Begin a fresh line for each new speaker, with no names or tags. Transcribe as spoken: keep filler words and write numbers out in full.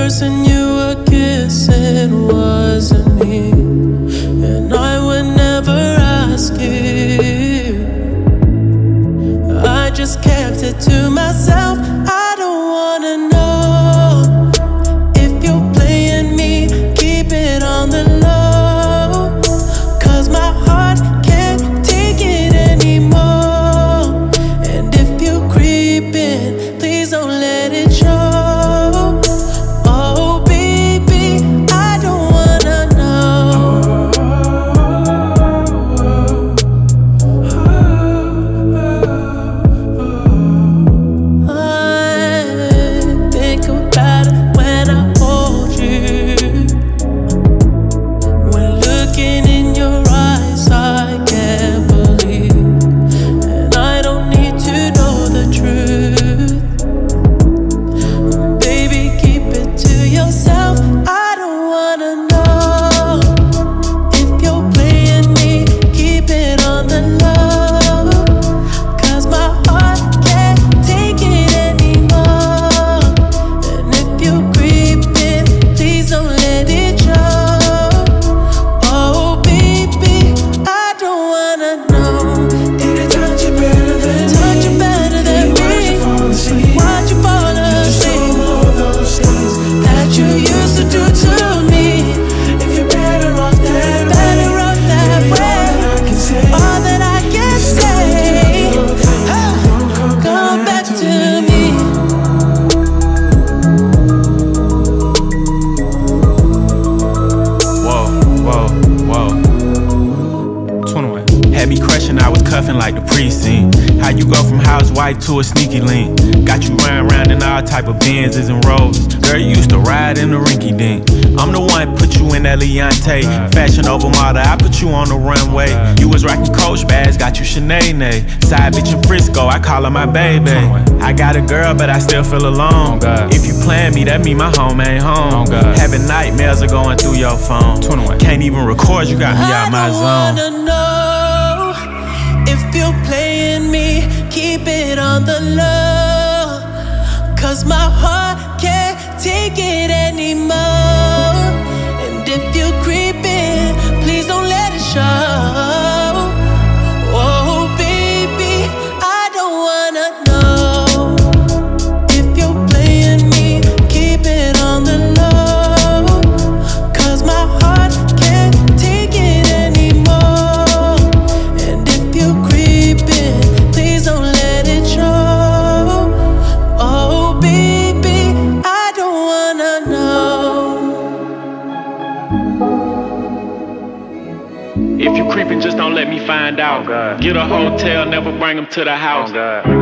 person you were kissing wasn't me, and I would never ask you. I just kept it to myself. I don't wanna know if you're playing me. Keep it on the low, 'cause my heart can't take it anymore. And if you're creeping, please don't let it show. Oh baby, I don't wanna know. I think about it when I hold you. When looking in your eyes, I can't believe, and I don't need to know the truth. Baby, keep it to yourself. I don't wanna know if you're playing me. Keep it on the low, 'cause my heart can't take it anymore. And if you're creeping, please don't let it show. Oh baby, I don't wanna know.
Did it touch you better than
Touch you
me?
better than
Watch
me.
you fall asleep.
Watch you fall asleep.
All those things
That you used to do to me.
if you're better off that way.
Better off that way.
All that I can say,
All that I can say, come back to me.
Whoa, whoa, whoa. twenty-one. Had me crushing, I was cuffing like the precinct. How you go from housewife to a sneaky link? Got you running around in all type of Benzes and Rovers. Girl, you used to ride in the rinky dink. I'm the one put you in that Leontay. Fashion over model, I put you on the runway. You was rocking Coach bags, got you Sinead. Side bitch in Frisco, I call her my baby. I got a girl, but I still feel alone. If you plan me, that mean my home ain't home. Having nightmares are going through your phone. Can't even record, you got me out my
I
zone.
don't wanna know if you're playing me. Keep it on the low, 'cause my heart can't take it anymore. And if you're creeping, please don't let it show. Oh baby, I don't wanna know if you're playing me. Keep it on the low, 'cause my heart can't take it anymore. And if you're creeping, please don't let it show. Oh baby, I don't wanna know.
If you creeping, just don't let me find out. Get a hotel, never bring them to the house.